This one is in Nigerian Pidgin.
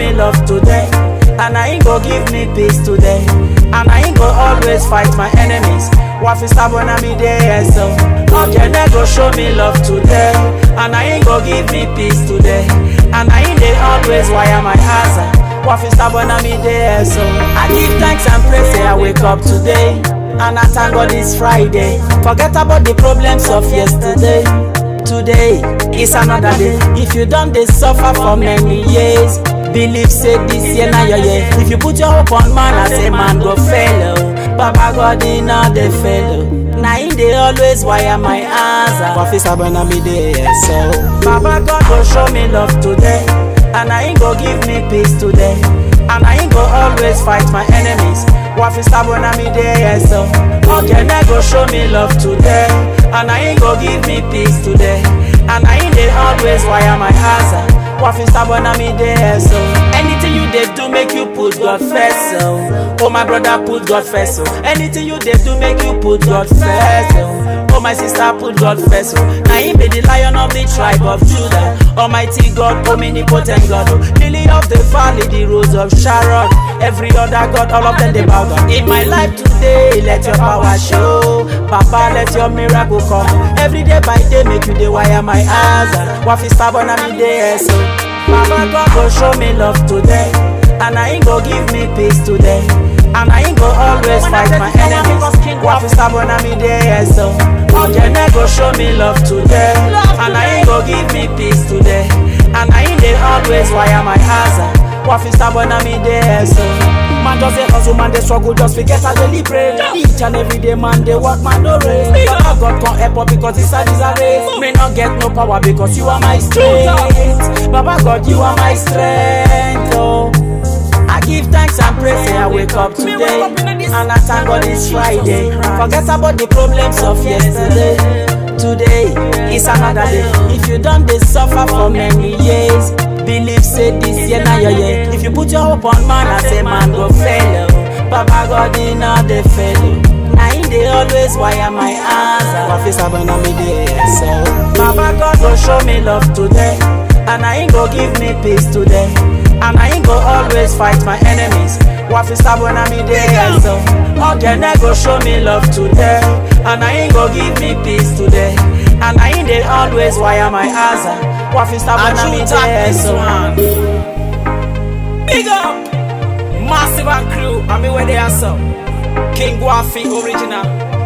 me love today, and I ain't go give me peace today, and I ain't go always fight my enemies. Wharfy stubborn and me there, so Ogene go show me love today, and I ain't go give me peace today, and I ain't they always wire my answer. Wharfy stubborn and me there, so I give thanks and praise, say I wake up today, and I thank God it's Friday. Forget about the problems of yesterday. Today is another day. If you done they suffer for many years, believe say this year na your year. If you put your hope on man, I say man go fail. Baba God in all the fail. Now in they always wire my answer. Wharfy stubborn and me there, so Baba God go show me love today, and I ain't go give me peace today, and I ain't go always fight my enemies. Wharfy stubborn and me there, so Ogene go show me love today, and I ain't go give me peace today, and I ain't they always wire my answer. Wharfy stubborn and me there, so anything you they do make you put God first, so oh my brother put God first, so anything you they do make you put God first, so oh my sister put God first, so now he be the lion of the tribe of Judah, Almighty God, omnipotent God, oh, lily of the valley, the rose of Sharon, every other God, all of them they bow down. In my life today, let your power show, Papa, let your miracle come. Every day by day, make you the wire my eyes. Wharfy stubborn and me there, so Papa God go show me love today, and I ain't go give me peace today, and I ain't go always fight my enemies. Wharfy stubborn and me there, so Ogene go show me love today, and I ain't go give me peace today, and I ain't they always wire my answer. Wharfy stubborn and me there, so man just a hustle, man they struggle, just forget how they live. Each and every day, man they work, man no race. Baba God can't help up because this side is a race. May not get no power because you are my strength. Baba God, you are my strength. Oh, I give thanks and praise, say I wake up today, and I thank God it's Friday. Forget about the problems of yesterday. Today is another day. If you done they suffer for many years, believe say this year na your year. If you put your hope on man, I say man go fail. Baba God in all the fail. Now in they always wire my answer. Wharfy stubborn and me there, so Baba God go show me love today, and I ain't go give me peace today, and I ain't go always fight my enemies. Wharfy stubborn and me there, so Ogene go show me love today, and I ain't go give me peace today, and I ain't they always wire my answer. Wharfy stubborn and me there, so big up Massive and crew, I mean where they are, so King Wharfy original.